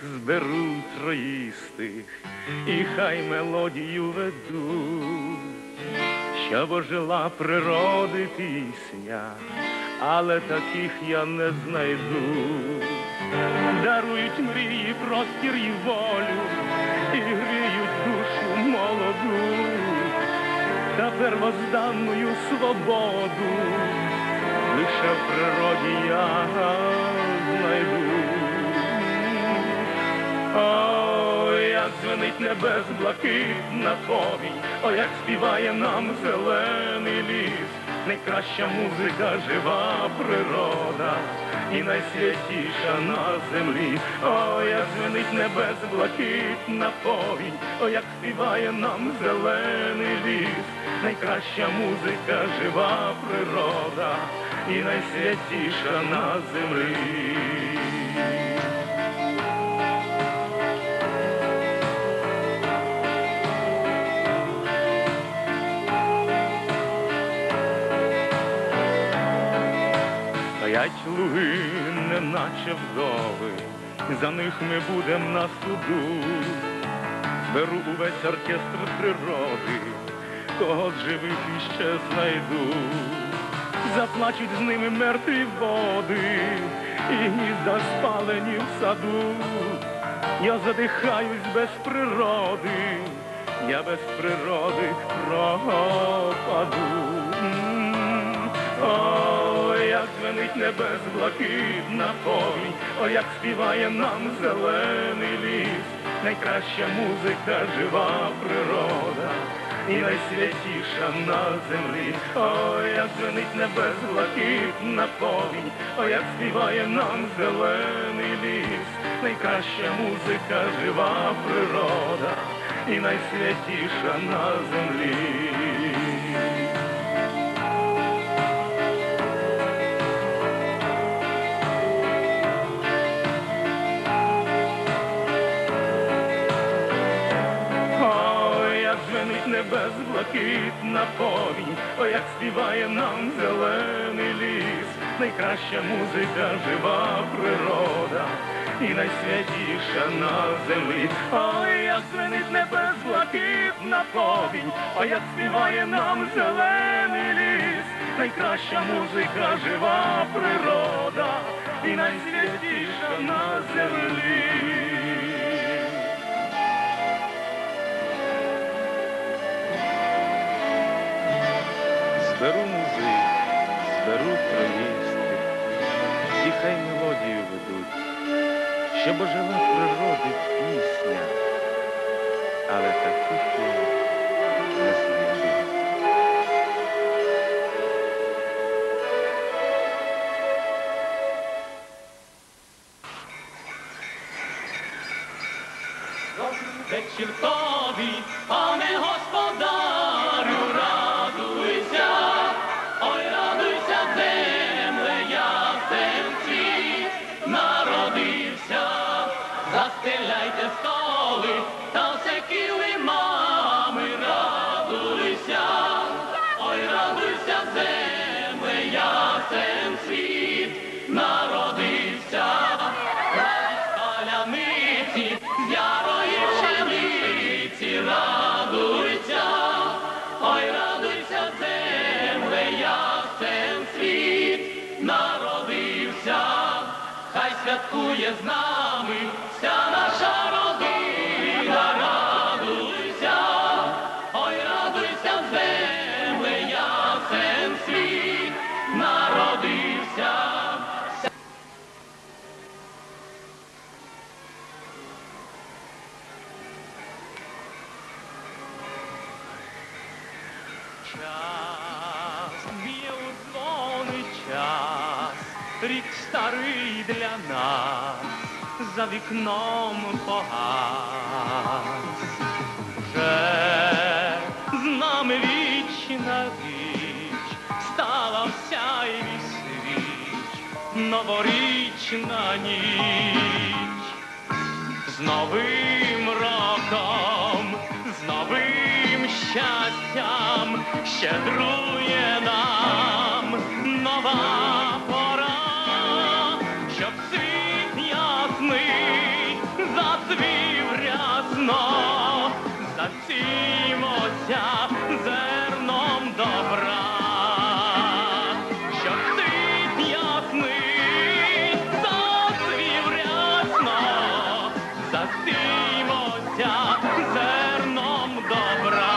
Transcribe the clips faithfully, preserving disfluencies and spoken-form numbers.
зберу троїстих, і хай мелодію ведуть, щоб ожила природи пісня, але таких я не знайду. Дарують мрії, простір і волю, і гріють душу молоду, та первозданною свободу лише в природі я знайду. О, як дзвенить небес блакитна повінь, о, як співає нам зелений ліс, найкраща музика, жива природа і найсвятіша на землі. О, як дзвенить небес блакитна повінь, о, як співає нам зелений ліс, найкраща музика, жива природа і найсвятіша на землі. Стоять луги, неначе вдови, за них ми будем на суду. Зберу увесь оркестр природи, кого з живих іще знайду. Заплачуть з ними мертві води, і гнізда спалені в саду. Я задихаюсь без природи, я без природи пропаду. О, як дзвенить небес блакитна повінь, о, як співає нам зелений ліс, найкраща музика, жива природа і найсвятіша на землі. О, як дзвенить небес блакитна повінь, о, як співає нам зелений ліс, найкраща музика, жива природа і найсвятіша на землі. Небес блакитна повінь, о, як співає нам зелений ліс, найкраща музика, жива природа і найсвятіша на землі. О, як дзвенить небес блакитна повінь, о, як співає нам зелений ліс, найкраща музика, жива природа і найсвятіша на землі. Зберу музик, зберу троїстих, і хай мелодію ведуть, щоб ожила природи пісня, але таких я не знайду. Вечір тобі, пане господарю, радуйся, ой, радуйся, земле, ясен світ народився. Застеляйте столи та все килимами, радуйся, ой, радуйся, земле, ясен світ народився. Радість паляниці, з ярої пшениці, радуйся, ой, радуйся, земле, ясен світ народився. Хай святкує з нами вся наша родина, радуйся, ой, радуйся, земле, ясен світ народився. Час, б'є у дзвони час, рік старий для нас, за вікном погас. Вже з нами вічна річ, стала вся і свіч, новорічна ніч. З новим роком, з новим щастям щедрує нам нова пора, щоб світ ясний зацвів рясно, засіймося зерном добра, щоб світ ясний зацвів рясно, засіймося зерном добра.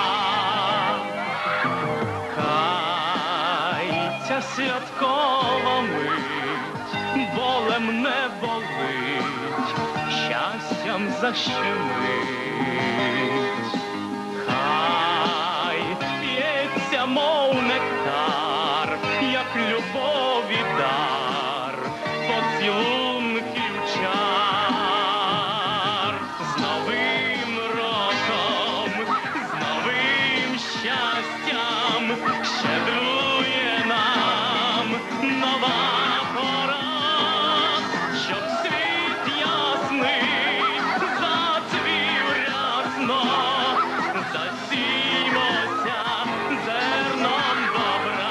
Хай ця святкова мить болем не болить, щастям защемить. Хай п'ється, мов нектар, як любові дар, поцілунків чар. З новим роком, з новим щастям щедрує нам нова пора, щоб світ ясний зацвів рясно, засіймося зерном добра,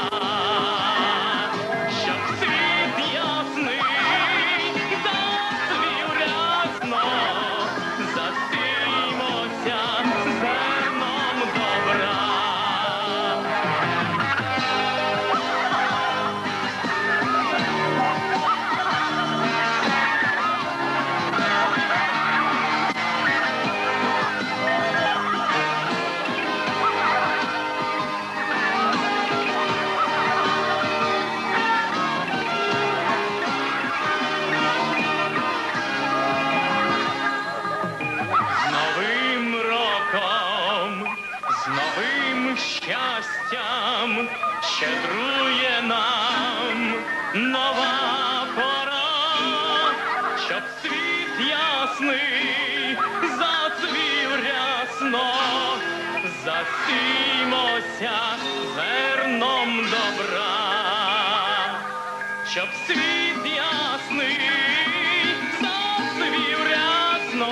щоб світ ясний зацвів рясно, засіймося зерном добра. З новим роком, з новим щастям щедрує нам нова пора, щоб світ ясний зацвів рясно, засіймося зерном добра, щоб світ ясний зацвів рясно,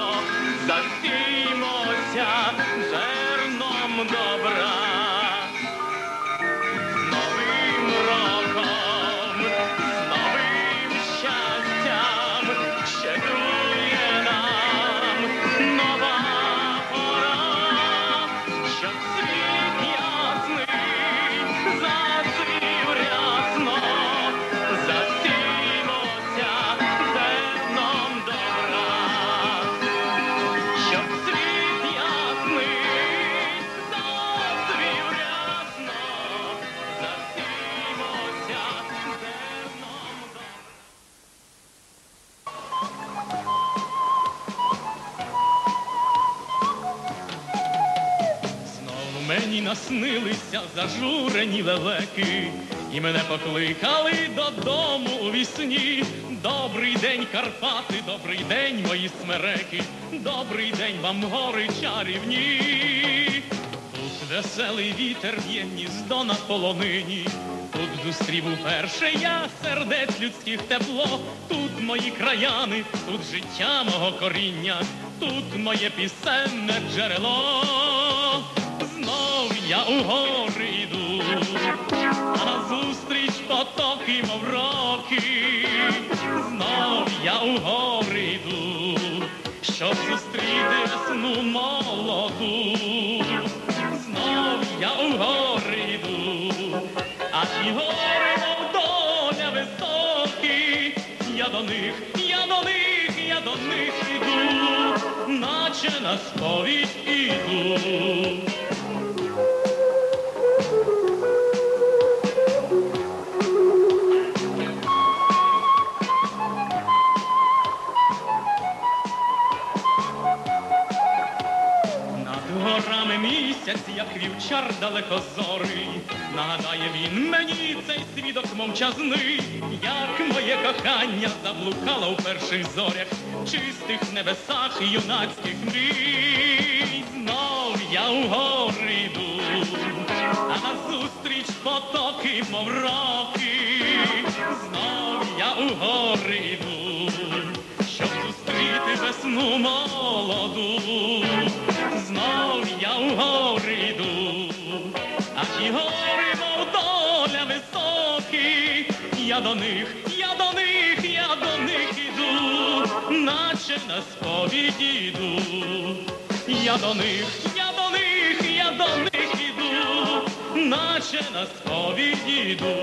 засіймося зерном добра. З новим роком, з новим щастям щедрує нам нова пора, щоб світ ясний зацвів рясно, засіймося зерном добра. Щоб світ ясний зацвів рясно, засіймося зерном добра. Знов мені наснилися зажурені лелеки, і мене покликали додому у вісні. Добрий день, Карпати, добрий день, мої смереки, добрий день вам, гори чарівні. Тут веселий вітер б'є гніздо на полонині, тут зустрів уперше я сердець людських тепло. Тут мої краяни, тут життя мого коріння, тут моє пісенне джерело. Знов я у гори йду, а назустріч потоки, мов роки. Знов я у гори йду, щоб зустріти весну молоду. Знов я у гори йду, а ті гори, мов доля високі. Я до них, я до них, я до них іду, наче на сповідь іду. Горами місяць, як вівчар далекозорий, нагадає він мені цей свідок мовчазний, як моє кохання заблукало у перших зорях, в чистих небесах юнацьких мрій. Знов я у гори йду, а назустріч потоки, мов роки. Знов я у гори йду, щоб зустріти весну молоду. Знов я у гори йду, а ті гори, мов доля високі. Я до них, я до них, я до них іду, наче наче на сповідь іду. Я до них, я до них, я до них іду, наче на сповідь іду.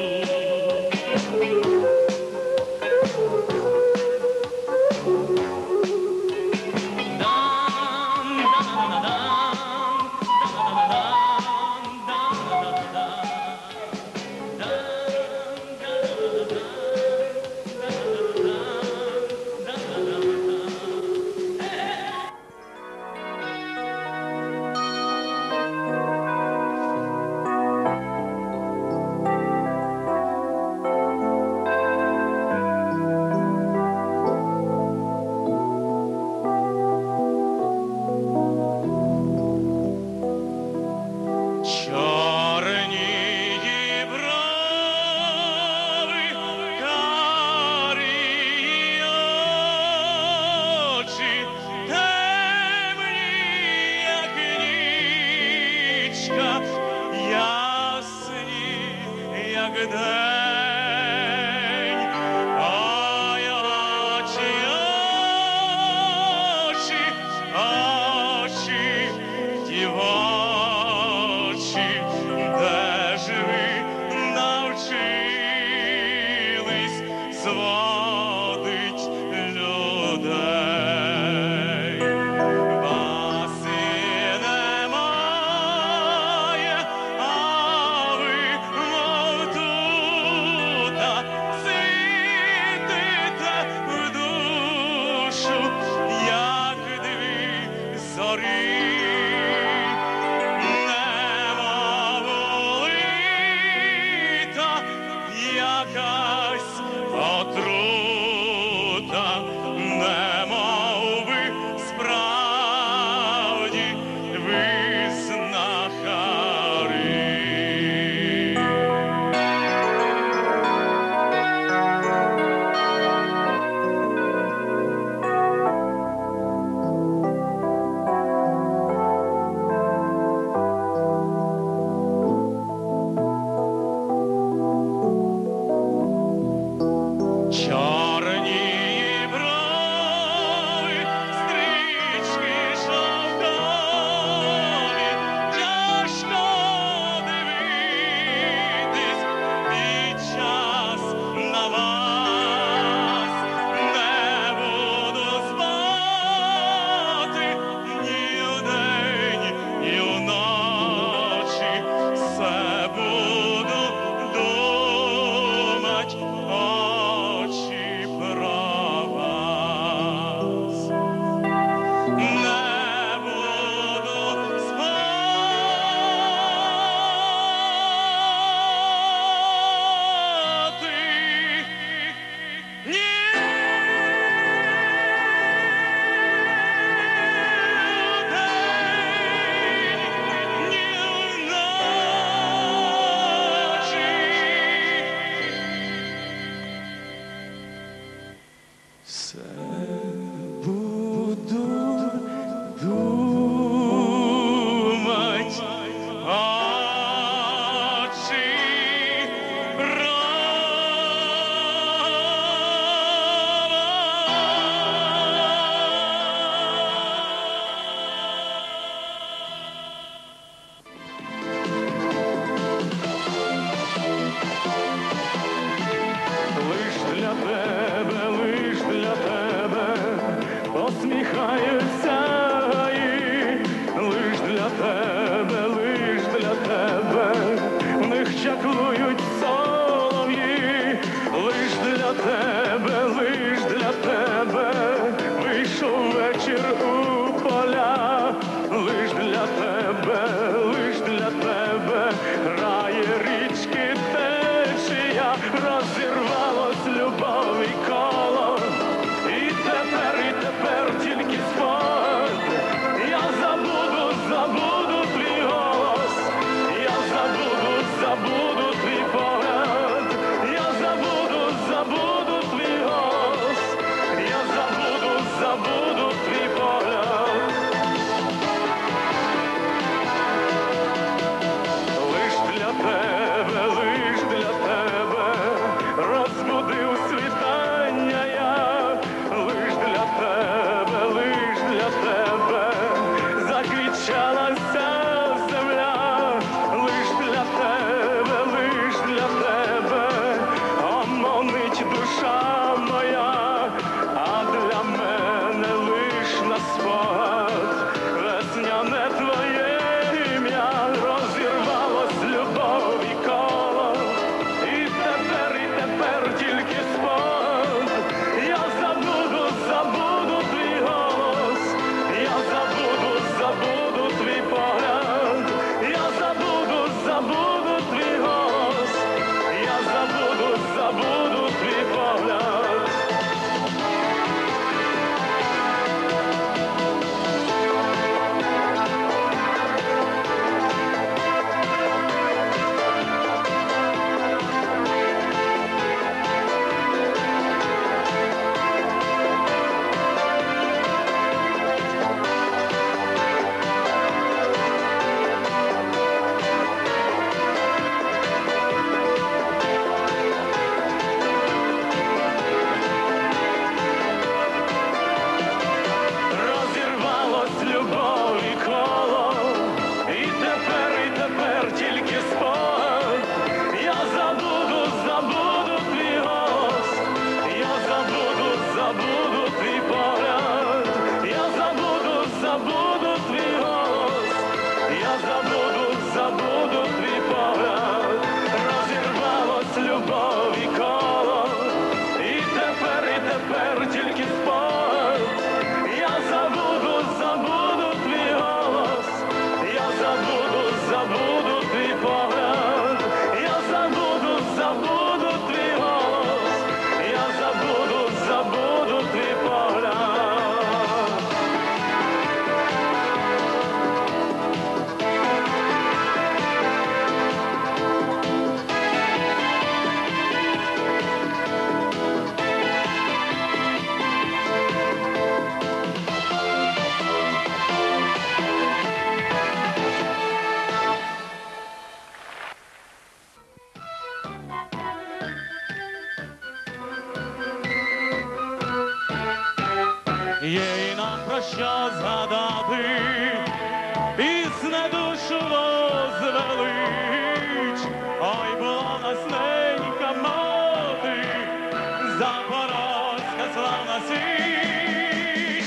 ой, нам про що згадати, пісне душу возвелич, ой, була нас ненька мати, Запорозька славна січ.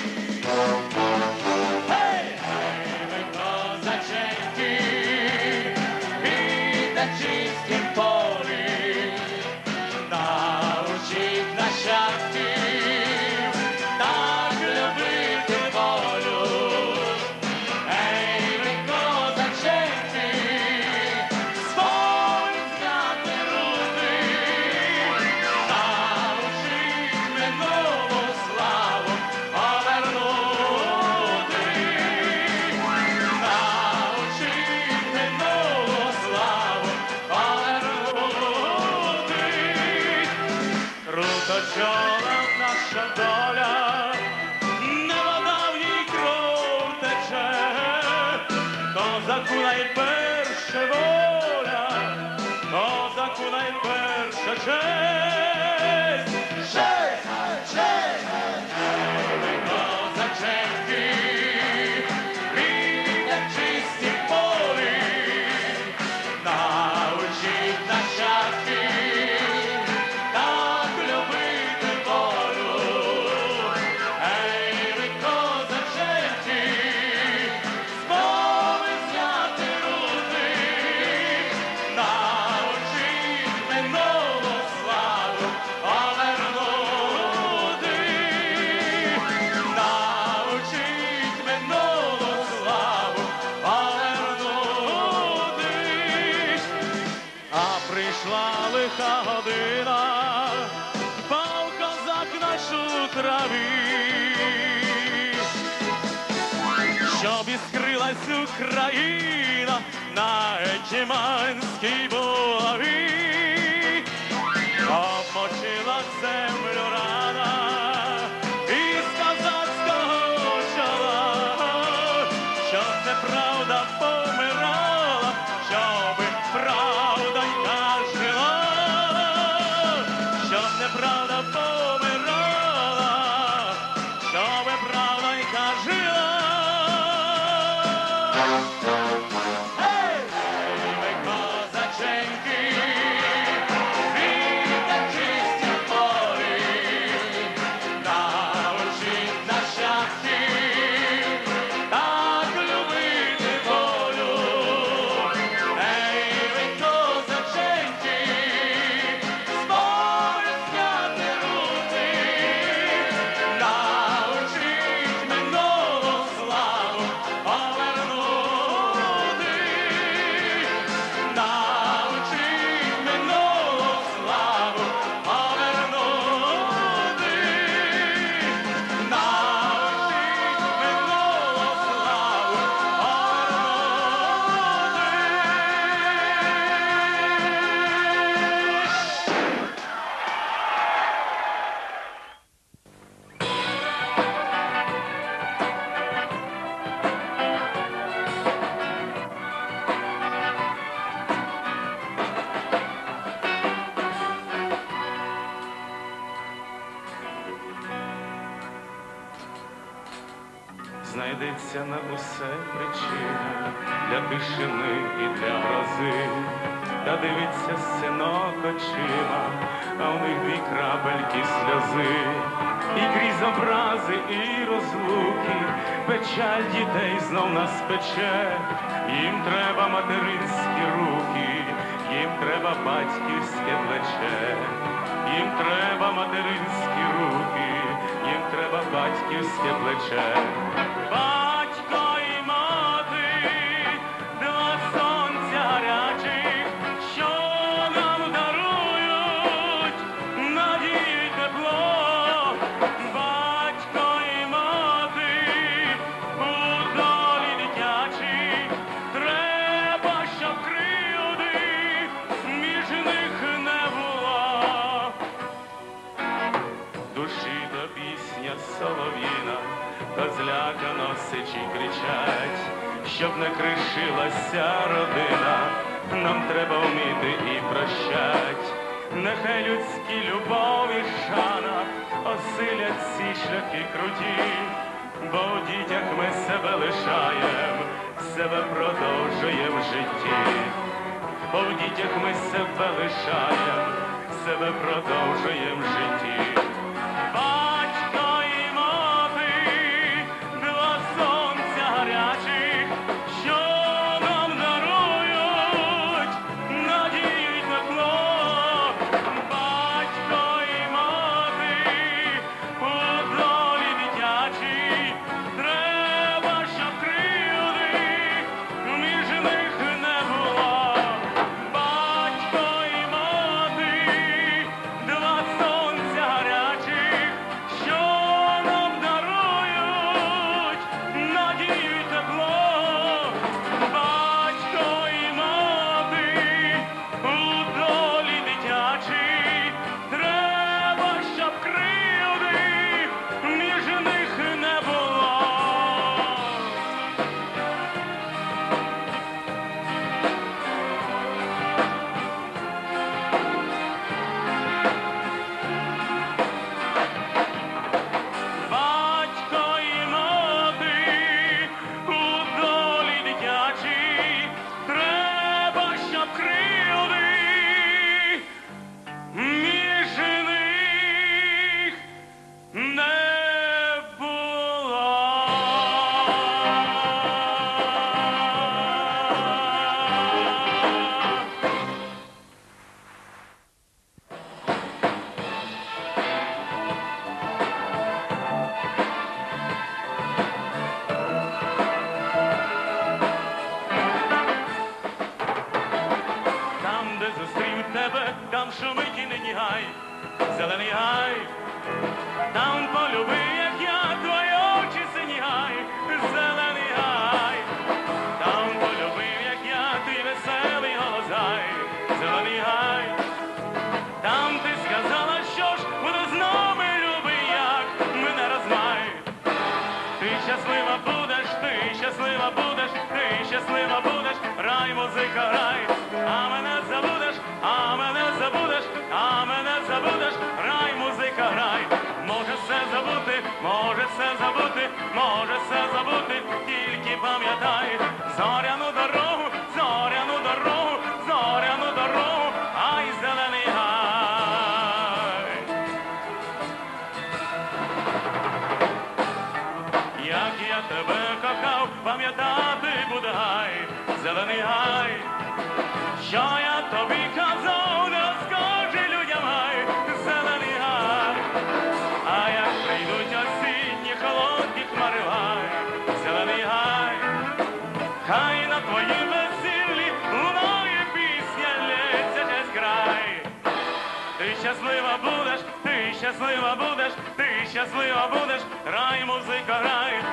Гей! Ми козаченьки, на чистім полі, научить нащадків так любити волю. Ей, ви козаченьки, спорить зняти руки, научить минулу славу повернути, научить минулу славу повернути. Круточола наша доля, не вода в ній кров тече, козаку найперше воля, козаку найперше честь. Честь, честь, ми козаченьки, біля чисті полі, научить нащадків так любити волю. Ей, ви козаченьки, спомин зняти руки, научить минулу славу повернути, научить минулу славу повернути. А прийшла лиха година, впав козак наш у траві, щоб іскрилась Україна на гетьманській булаві. Обмочила землю рана із козацького чола, щоб неправда помирала, щоби правдонька жила, щоб неправда помирала, щоби правдонька жила. Ей, ми козаченьки, біля чистім полі, научить нащадків так любити волю. Ей, ви козаченьки, спорить зняти руки, научить минулу славу повернути, научить минулу славу повернути, научить минулу славу повернути. Знайдеться на усе причина для тишини і для грози. Та дивиться синок очима, а в них дві крапельки сльози. І крізь образи і розлуки печаль дітей знов нас пече. Їм треба материнські руки, їм треба батьківське плече. Їм треба материнські руки, їм треба батьківське плече. Батько і мати, два сонця гарячих, що нам дарують надію й тепло. Батько і мати, у долі дитячій, треба, щоб кривди між них не було. Душі до пісня солов'їна, та злякано сичі кричать, щоб не кришилася родина, нам треба вміти і прощать. Нехай людські любов і шана осилять ці шляхи круті, житті, бо в дітях ми себе лишаєм, себе продовжуєм в житті. Батько і мати, два сонця гарячих, що нам дарують надію й тепло. Батько і мати, у долі дитячій, треба, щоб кривди між них не було. Батько і мати, два сонця гарячих, що нам дарують надію й тепло. Батько і мати, у долі дитячій, треба, щоб кривди між них не було. Батько і мати, у долі дитячій, треба, щоб кривди між них не було. Там, де зустрів тебе, там шумить і нині гай, зелений гай. Там полюбив, як я, твої очі сині гай, зелений гай. Там полюбив, як я, твій веселий голос гай, зелений гай. Там ти сказала, що ж буде з нами, любий, як мене розмай. Ти щаслива будеш, ти щаслива будеш, ти щаслива будеш, рай, музика, рай. А мене забудеш, а мене забудеш, а мене забудеш, рай, музика, грай. Може все забути, може все забути, може все забути, тільки пам'ятай зоряну дорогу, зоряну дорогу, зоряну дорогу, ай, зелений гай. Як я тебе кохав, пам'ятати буде гай, зелений гай. Що я тобі казав, не скажи людям гай, зелений гай. А як прийдуть осінні холодні хмари в гай, зелений гай. Хай на твоїм весіллі лунає пісня, лється десь край. Ти щаслива будеш, ти щаслива будеш, ти щаслива будеш, рай, музика, грай.